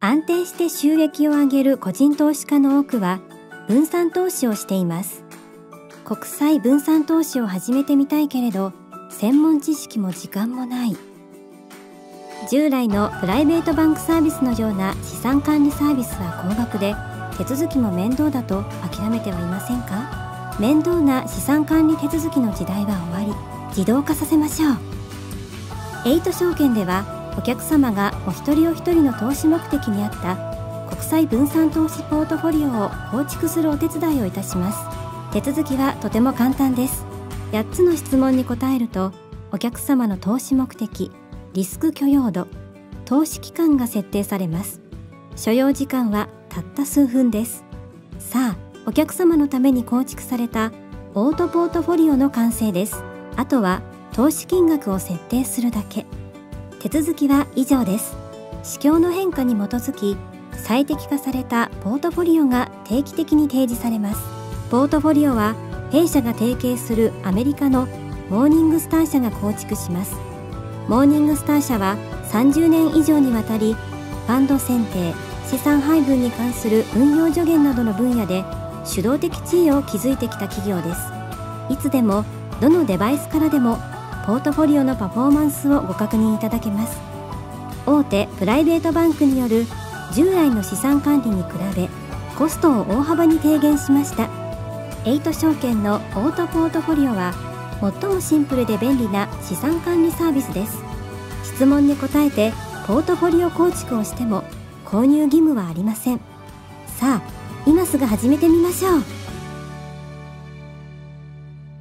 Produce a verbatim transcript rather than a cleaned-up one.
安定して収益を上げる個人投資家の多くは分散投資をしています。国際分散投資を始めてみたいけれど、専門知識も時間もない。従来のプライベートバンクサービスのような資産管理サービスは高額で、手続きも面倒だと諦めてはいませんか？面倒な資産管理手続きの時代は終わり、自動化させましょう。エイト証券では、お客様がお一人お一人の投資目的に合った国際分散投資ポートフォリオを構築するお手伝いをいたします。手続きはとても簡単です。やっつの質問に答えると、お客様の投資目的、リスク許容度、投資期間が設定されます。所要時間はたった数分です。さあ、お客様のために構築されたオートポートフォリオの完成です。あとは投資金額を設定するだけ。手続きは以上です。市況の変化に基づき、最適化されたポートフォリオが定期的に提示されます。ポートフォリオは弊社が提携するアメリカのモーニングスター社が構築します。モーニングスター社はさんじゅうねん以上にわたり、ファンド選定、資産配分に関する運用助言などの分野で主導的地位を築いてきた企業です。いつでもどのデバイスからでもポートフォリオのパフォーマンスをご確認いただけます。大手プライベートバンクによる従来の資産管理に比べコストを大幅に低減しました。エイト証券のオートポートフォリオは最もシンプルで便利な資産管理サービスです。質問に答えてポートフォリオ構築をしても購入義務はありません。さあ、今すぐ始めてみましょう。